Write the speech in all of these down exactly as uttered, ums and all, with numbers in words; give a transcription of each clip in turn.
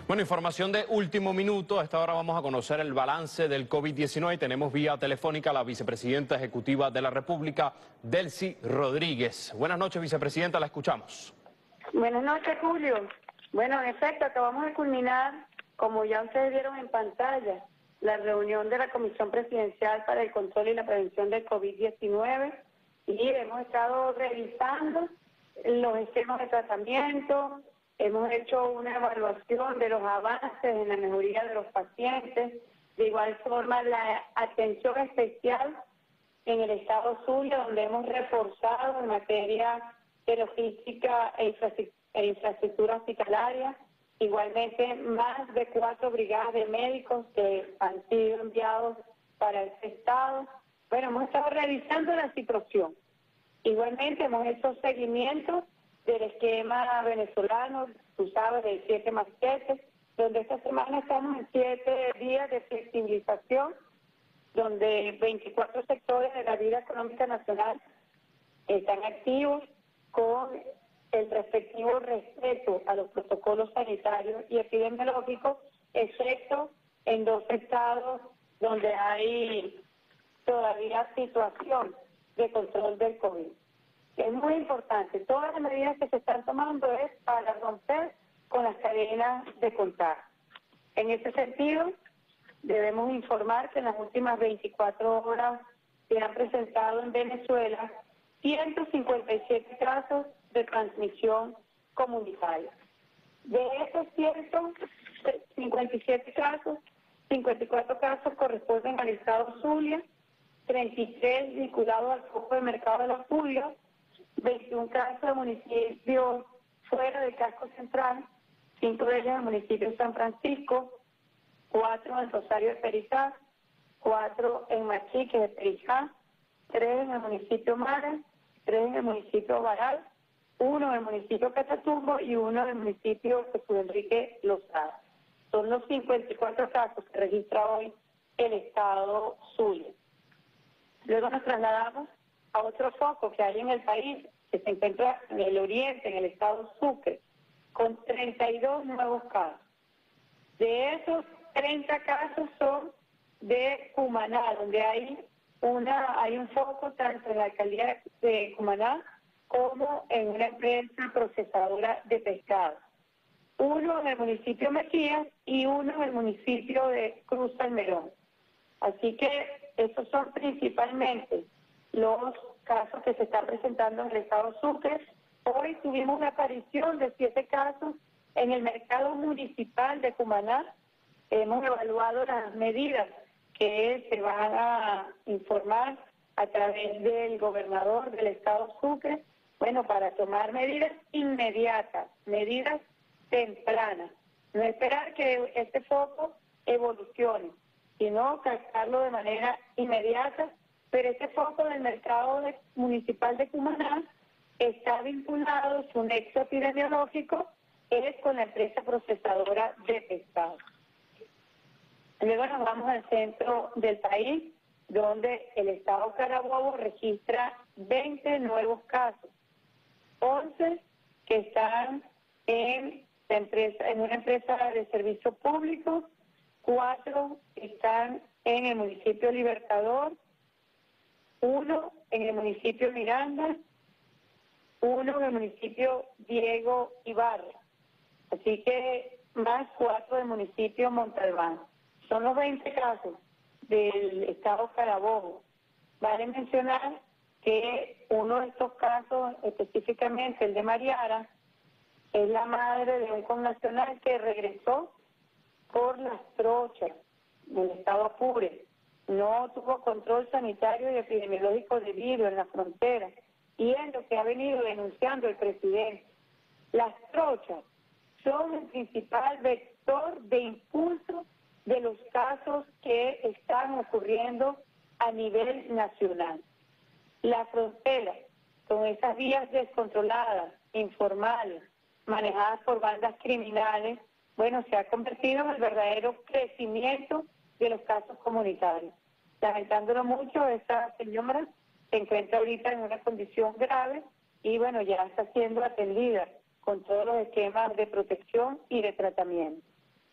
Bueno, información de último minuto. A esta hora vamos a conocer el balance del COVID diecinueve. Tenemos vía telefónica a la vicepresidenta ejecutiva de la República, Delcy Rodríguez. Buenas noches, vicepresidenta, la escuchamos. Buenas noches, Julio. Bueno, en efecto, acabamos de culminar, como ya ustedes vieron en pantalla, la reunión de la Comisión Presidencial para el Control y la Prevención del COVID diecinueve y hemos estado revisando los esquemas de tratamiento. Hemos hecho una evaluación de los avances en la mejoría de los pacientes, de igual forma la atención especial en el estado Zulia, donde hemos reforzado en materia de logística e infraestructura hospitalaria, igualmente más de cuatro brigadas de médicos que han sido enviados para este estado. Bueno, hemos estado revisando la situación. Igualmente hemos hecho seguimiento del esquema venezolano, tú sabes, del siete más siete, donde esta semana estamos en siete días de flexibilización, donde veinticuatro sectores de la vida económica nacional están activos con el respectivo respeto a los protocolos sanitarios y epidemiológicos, excepto en dos estados donde hay todavía situación de control del COVID. Es muy importante, todas las medidas que se están tomando es para romper con las cadenas de contagio. En ese sentido, debemos informar que en las últimas veinticuatro horas se han presentado en Venezuela ciento cincuenta y siete casos de transmisión comunitaria. De esos ciento cincuenta y siete casos, cincuenta y cuatro casos corresponden al estado Zulia, treinta y tres vinculados al foco de mercado de los Zulia, veintiún casos de municipios fuera del casco central, cinco de ellos en el municipio de San Francisco, cuatro en Rosario de Perijá, cuatro en Machique de Perijá, tres en el municipio Mara, tres en el municipio Baral, uno en el municipio Catatumbo y uno en el municipio Jesús Enrique Lozada. Son los cincuenta y cuatro casos que registra hoy el estado Zulia. Luego nos trasladamos a otro foco que hay en el país, que se encuentra en el oriente, en el estado Sucre, con treinta y dos nuevos casos. De esos treinta casos son de Cumaná, donde hay una hay un foco tanto en la alcaldía de Cumaná como en una empresa procesadora de pescado. Uno en el municipio Mejías y uno en el municipio de Cruz Almerón. Así que esos son principalmente los casos que se están presentando en el estado Sucre. Hoy tuvimos una aparición de siete casos en el mercado municipal de Cumaná. Hemos evaluado las medidas que se van a informar a través del gobernador del estado Sucre, bueno, para tomar medidas inmediatas, medidas tempranas. No esperar que este foco evolucione, sino captarlo de manera inmediata. Pero este foco del mercado de, municipal de Cumaná está vinculado, su nexo epidemiológico es con la empresa procesadora de pescado. Luego nos vamos al centro del país, donde el estado Carabobo registra veinte nuevos casos, once que están en, la empresa, en una empresa de servicio público, cuatro están en el municipio Libertador, uno en el municipio Miranda, uno en el municipio Diego Ibarra, así que más cuatro del municipio Montalbán. Son los veinte casos del estado Carabobo. Vale mencionar que uno de estos casos, específicamente el de Mariara, es la madre de un connacional que regresó por las trochas del estado Apure. No tuvo control sanitario y epidemiológico debido en la frontera, y es lo que ha venido denunciando el presidente. Las trochas son el principal vector de impulso de los casos que están ocurriendo a nivel nacional. La frontera, con esas vías descontroladas, informales, manejadas por bandas criminales, bueno, se ha convertido en el verdadero crecimiento de los casos comunitarios. Lamentándolo mucho, esta señora se encuentra ahorita en una condición grave y bueno, ya está siendo atendida con todos los esquemas de protección y de tratamiento.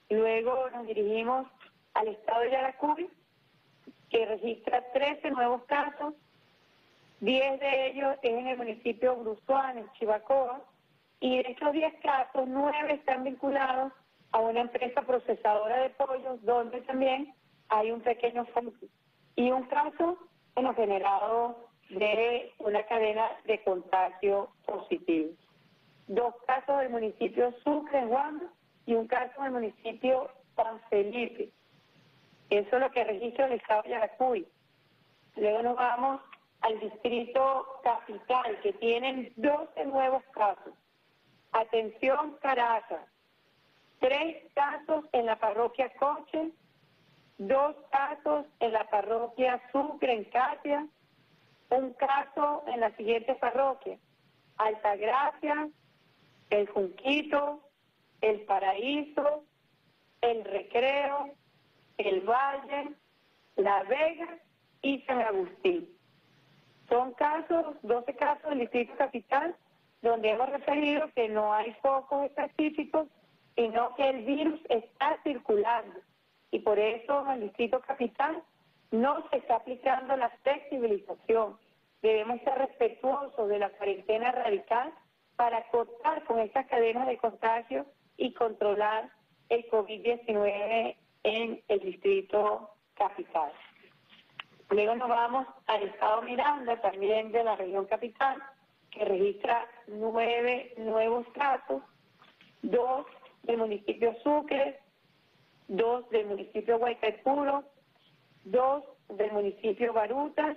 Luego nos dirigimos al estado de Yaracuy, que registra trece nuevos casos, diez de ellos es en el municipio de Bruzuán, en Chivacoa, y de estos diez casos, nueve están vinculados a una empresa procesadora de pollos, donde también hay un pequeño foco. Y un caso bueno, generado de una cadena de contagio positivo. Dos casos del municipio Sucre, en Guamba, y un caso del municipio San Felipe. Eso es lo que registra el estado de Yaracuy. Luego nos vamos al distrito capital, que tienen doce nuevos casos. Atención, Caracas. Tres casos en la parroquia Coche, dos casos en la parroquia Sucre, en Catia, un caso en las siguientes parroquias: Altagracia, El Junquito, El Paraíso, El Recreo, El Valle, La Vega y San Agustín. Son casos, doce casos del distrito capital, donde hemos referido que no hay focos específicos, sino que el virus está circulando. Y por eso en el distrito capital no se está aplicando la flexibilización. Debemos ser respetuosos de la cuarentena radical para cortar con estas cadenas de contagio y controlar el COVID diecinueve en el distrito capital. Luego nos vamos al estado Miranda, también de la región capital, que registra nueve nuevos casos, dos del municipio Sucre, dos del municipio Guaycaipuro, dos del municipio Baruta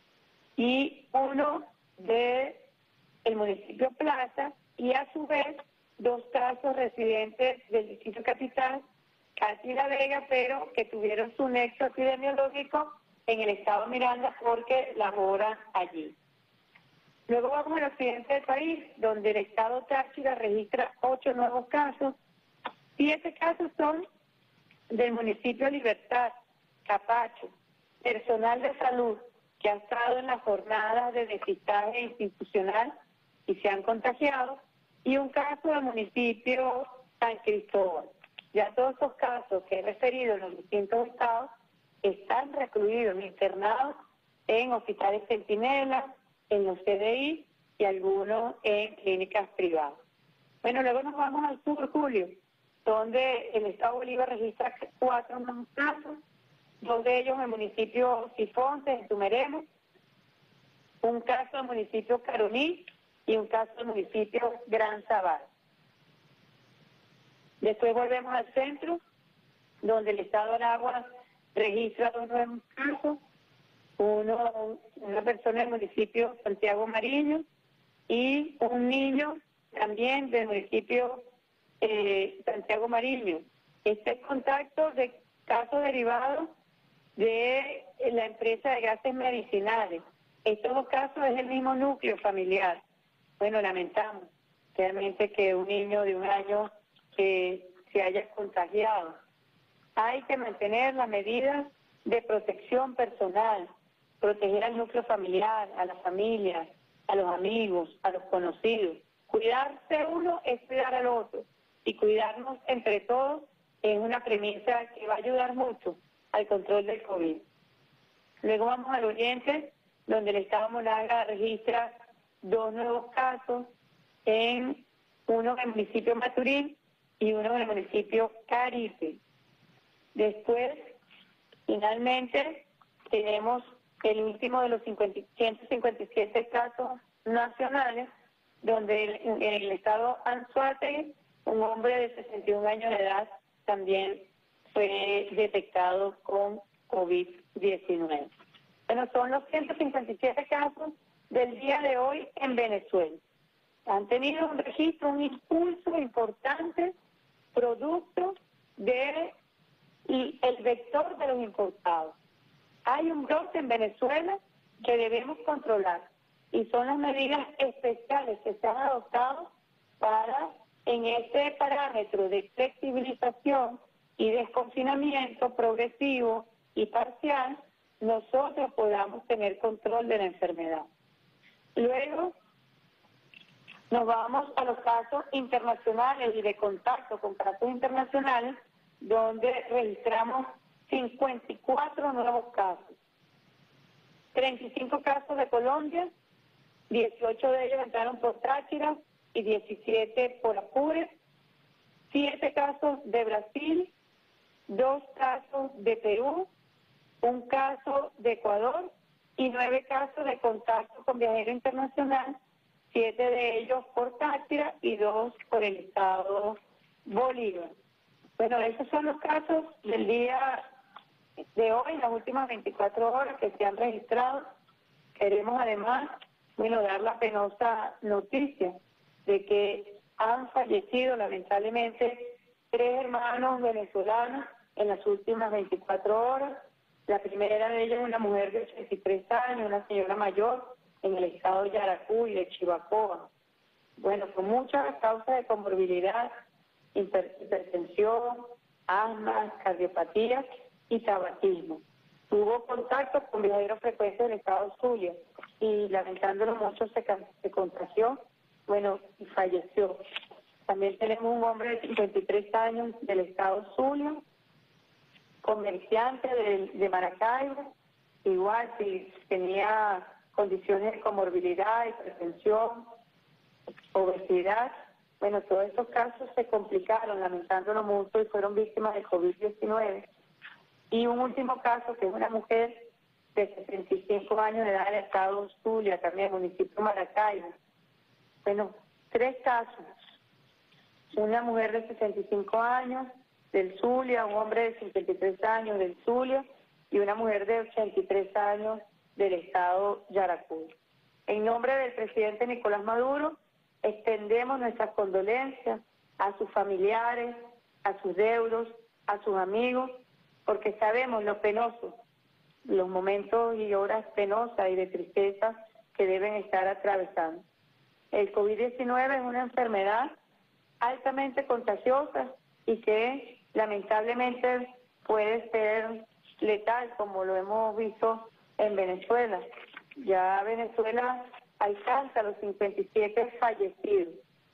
y uno del municipio Plaza, y a su vez dos casos residentes del distrito capital, casi La Vega, pero que tuvieron su nexo epidemiológico en el estado Miranda porque laboran allí. Luego vamos al occidente del país, donde el estado Táchira registra ocho nuevos casos. Siete casos son del municipio Libertad, Capacho, personal de salud que ha estado en la jornada de depistaje institucional y se han contagiado, y un caso del municipio San Cristóbal. Ya todos estos casos que he referido en los distintos estados están recluidos, internados en hospitales Centinela, en los C D I y algunos en clínicas privadas. Bueno, luego nos vamos al sur, Julio, donde el estado Bolívar registra cuatro nuevos casos, dos de ellos en el municipio Sifonte, en Tumeremo, un caso en el municipio Caroní y un caso en el municipio Gran Sabal. Después volvemos al centro, donde el estado de Aragua registra dos nuevos casos, uno, una persona del municipio Santiago Mariño y un niño también del municipio eh, Santiago Mariño. Este es contacto de casos derivados de la empresa de gases medicinales. Estos dos casos es el mismo núcleo familiar. Bueno, lamentamos realmente que un niño de un año eh, se haya contagiado. Hay que mantener las medidas de protección personal, proteger al núcleo familiar, a la familia, a los amigos, a los conocidos. Cuidarse uno es cuidar al otro, y cuidarnos entre todos es una premisa que va a ayudar mucho al control del COVID. Luego vamos al oriente, donde el estado Monaga registra dos nuevos casos, en uno en el municipio Maturín y uno en el municipio Caripe. Después, finalmente, tenemos el último de los ciento cincuenta y siete casos nacionales, donde el, en el estado Anzoátegui, un hombre de sesenta y un años de edad también fue detectado con COVID diecinueve. Bueno, son los ciento cincuenta y siete casos del día de hoy en Venezuela. Han tenido un registro, un impulso importante, producto de y el vector de los importados. Hay un brote en Venezuela que debemos controlar, y son las medidas especiales que se han adoptado para, en este parámetro de flexibilización y desconfinamiento progresivo y parcial, nosotros podamos tener control de la enfermedad. Luego nos vamos a los casos internacionales y de contacto con casos internacionales, donde registramos cincuenta y cuatro nuevos casos. treinta y cinco casos de Colombia, dieciocho de ellos entraron por Táchira y diecisiete por Apure, siete casos de Brasil, dos casos de Perú, un caso de Ecuador y nueve casos de contacto con viajero internacional, siete de ellos por Táchira y dos por el estado Bolívar. Bueno, esos son los casos del día de hoy, las últimas veinticuatro horas que se han registrado. Queremos además, bueno, dar la penosa noticia de que han fallecido lamentablemente tres hermanos venezolanos en las últimas veinticuatro horas. La primera de ellas es una mujer de ochenta y tres años, una señora mayor en el estado de Yaracuy, de Chivacoa. Bueno, con muchas causas de comorbilidad, hiper, hipertensión, asma, cardiopatía y tabaquismo. Tuvo contacto con viajeros frecuentes del estado Zulia y lamentándolo mucho se, se contagió, bueno, y falleció. También tenemos un hombre de cincuenta y tres años del estado Zulia, comerciante de, de Maracaibo, igual si tenía condiciones de comorbilidad, hipertensión, obesidad. Bueno, todos estos casos se complicaron, lamentándolo mucho, y fueron víctimas de COVID diecinueve. Y un último caso, que es una mujer de sesenta y cinco años de edad del estado Zulia, también municipio de Maracaibo. Bueno, tres casos. Una mujer de sesenta y cinco años del Zulia, un hombre de cincuenta y tres años del Zulia y una mujer de ochenta y tres años del estado Yaracuy. En nombre del presidente Nicolás Maduro, extendemos nuestras condolencias a sus familiares, a sus deudos, a sus amigos, porque sabemos lo penoso, los momentos y horas penosas y de tristeza que deben estar atravesando. El COVID diecinueve es una enfermedad altamente contagiosa y que lamentablemente puede ser letal, como lo hemos visto en Venezuela. Ya Venezuela alcanza los cincuenta y siete fallecidos.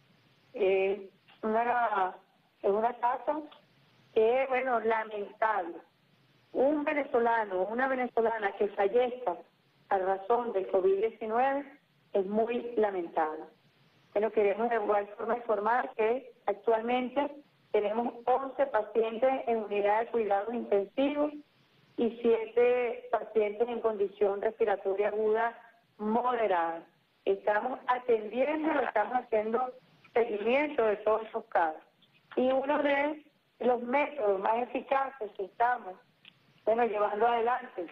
Eh, una, es una tasa que es, bueno, lamentable. Un venezolano, una venezolana que fallezca a razón del COVID diecinueve es muy lamentable. Bueno, queremos de igual forma informar que actualmente tenemos once pacientes en unidad de cuidados intensivos y siete pacientes en condición respiratoria aguda moderada. Estamos atendiendo, estamos haciendo seguimiento de todos esos casos. Y uno de los métodos más eficaces que estamos, bueno, llevando adelante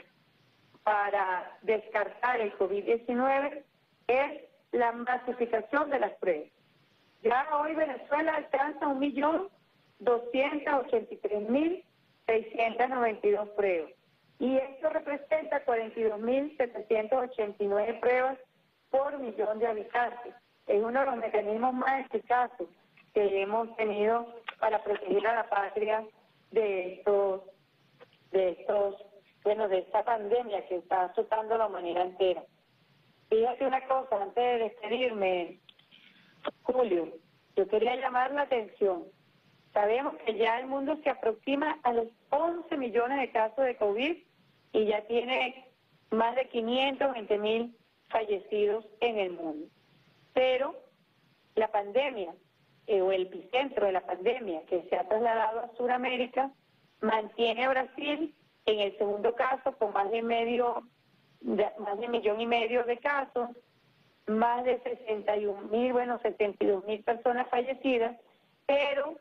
para descartar el COVID diecinueve es la masificación de las pruebas. Ya hoy Venezuela alcanza un millón doscientos ochenta y tres mil seiscientos noventa y dos pruebas. Y esto representa cuarenta y dos mil setecientos ochenta y nueve pruebas por millón de habitantes. Es uno de los mecanismos más eficaces que hemos tenido para proteger a la patria de estos, de estos, bueno, de esta pandemia que está azotando a la humanidad entera. Fíjate una cosa, antes de despedirme, Julio, yo quería llamar la atención. Sabemos que ya el mundo se aproxima a los once millones de casos de COVID y ya tiene más de quinientos veinte mil fallecidos en el mundo. Pero la pandemia, eh, o el epicentro de la pandemia que se ha trasladado a Sudamérica, mantiene a Brasil en el segundo caso con más de medio, de, más de millón y medio de casos, más de sesenta y un mil, bueno, setenta y dos mil personas fallecidas, pero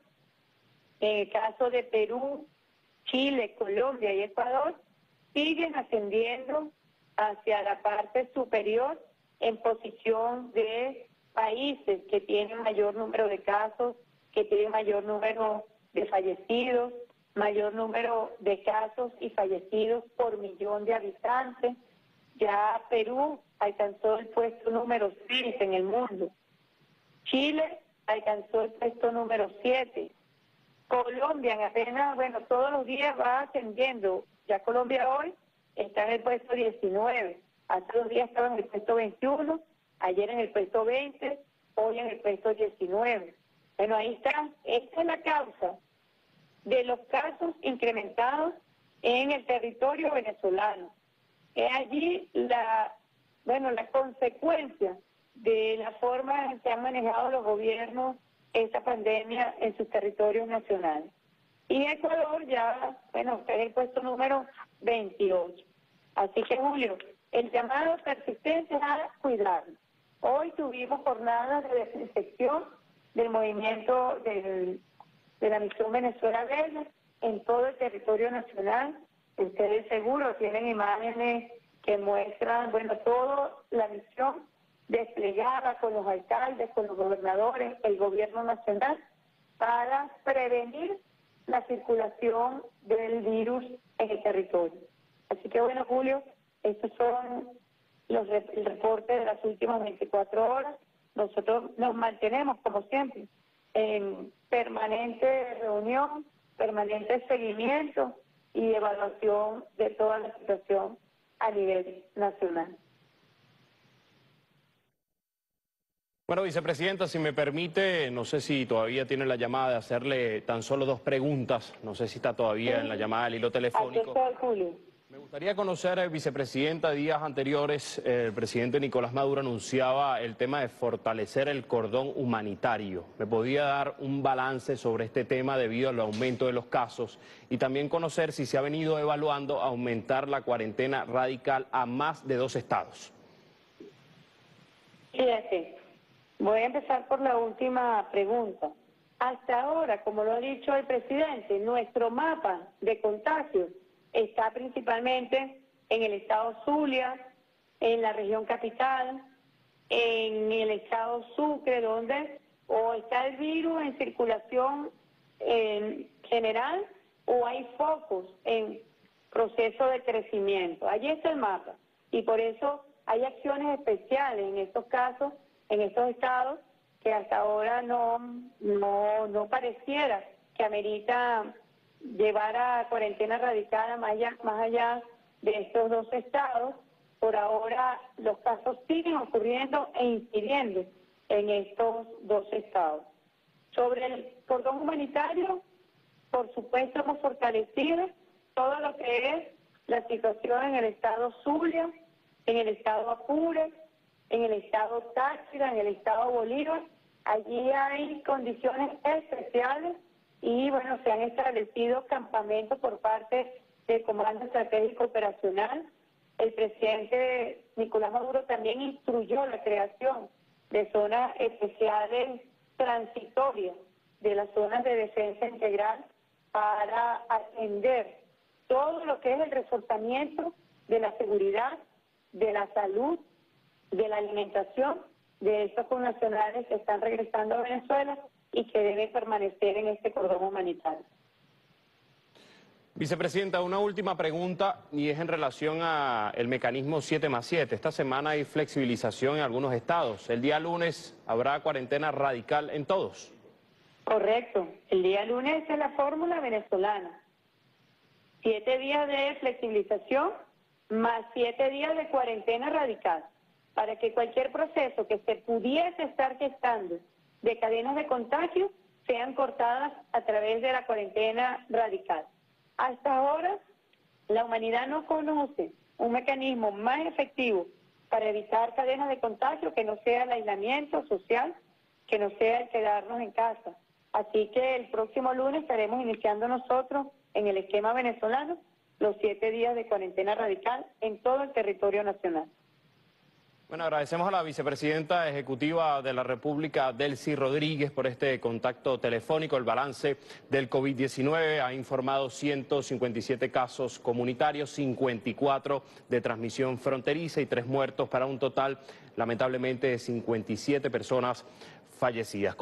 en el caso de Perú, Chile, Colombia y Ecuador, siguen ascendiendo hacia la parte superior en posición de países que tienen mayor número de casos, que tienen mayor número de fallecidos, mayor número de casos y fallecidos por millón de habitantes. Ya Perú alcanzó el puesto número seis en el mundo. Chile alcanzó el puesto número siete. Colombia en apenas, bueno, todos los días va ascendiendo. Ya Colombia hoy está en el puesto diecinueve. Hace dos días estaba en el puesto veintiuno, ayer en el puesto veinte, hoy en el puesto diecinueve. Bueno, ahí está. Esta es la causa de de los casos incrementados en el territorio venezolano. Es allí la, bueno, la consecuencia de la forma en que han manejado los gobiernos esta pandemia en sus territorios nacionales. Y Ecuador ya, bueno, está en el puesto número veintiocho. Así que, Julio, el llamado persistente es a cuidarnos. Hoy tuvimos jornadas de desinfección del movimiento del, de la misión Venezuela Verde en todo el territorio nacional. Ustedes seguro tienen imágenes que muestran, bueno, toda la misión desplegada con los alcaldes, con los gobernadores, el gobierno nacional, para prevenir la circulación del virus en el territorio. Así que, bueno, Julio, estos son los el reporte de las últimas veinticuatro horas. Nosotros nos mantenemos, como siempre, en permanente reunión, permanente seguimiento y evaluación de toda la situación a nivel nacional. Bueno, vicepresidenta, si me permite, no sé si todavía tiene la llamada de hacerle tan solo dos preguntas, no sé si está todavía sí. en la llamada del hilo telefónico. Aquí estoy, Julio. Me gustaría conocer, vicepresidenta, días anteriores eh, el presidente Nicolás Maduro anunciaba el tema de fortalecer el cordón humanitario. ¿Me podía dar un balance sobre este tema debido al aumento de los casos? Y también conocer si se ha venido evaluando aumentar la cuarentena radical a más de dos estados. Fíjate, voy a empezar por la última pregunta. Hasta ahora, como lo ha dicho el presidente, nuestro mapa de contagios está principalmente en el estado Zulia, en la región capital, en el estado Sucre, donde o está el virus en circulación en general o hay focos en proceso de crecimiento. Allí está el mapa y por eso hay acciones especiales en estos casos, en estos estados, que hasta ahora no, no, no pareciera que amerita llevar a cuarentena radical más allá, más allá de estos dos estados. Por ahora los casos siguen ocurriendo e incidiendo en estos dos estados. Sobre el cordón humanitario, por supuesto hemos fortalecido todo lo que es la situación en el estado Zulia, en el estado Apure, en el estado Táchira, en el estado Bolívar. Allí hay condiciones especiales y, bueno, se han establecido campamentos por parte del Comando Estratégico Operacional. El presidente Nicolás Maduro también instruyó la creación de zonas especiales transitorias, de las zonas de defensa integral, para atender todo lo que es el reforzamiento de la seguridad, de la salud, de la alimentación de estos connacionales que están regresando a Venezuela y que deben permanecer en este cordón humanitario. Vicepresidenta, una última pregunta y es en relación al mecanismo siete más siete. Esta semana hay flexibilización en algunos estados. El día lunes habrá cuarentena radical en todos. Correcto. El día lunes es la fórmula venezolana. Siete días de flexibilización más siete días de cuarentena radical, para que cualquier proceso que se pudiese estar gestando de cadenas de contagio sean cortadas a través de la cuarentena radical. Hasta ahora, la humanidad no conoce un mecanismo más efectivo para evitar cadenas de contagio que no sea el aislamiento social, que no sea el quedarnos en casa. Así que el próximo lunes estaremos iniciando nosotros en el esquema venezolano los siete días de cuarentena radical en todo el territorio nacional. Bueno, agradecemos a la vicepresidenta ejecutiva de la República, Delcy Rodríguez, por este contacto telefónico. El balance del COVID diecinueve ha informado ciento cincuenta y siete casos comunitarios, cincuenta y cuatro de transmisión fronteriza y tres muertos, para un total, lamentablemente, de cincuenta y siete personas fallecidas.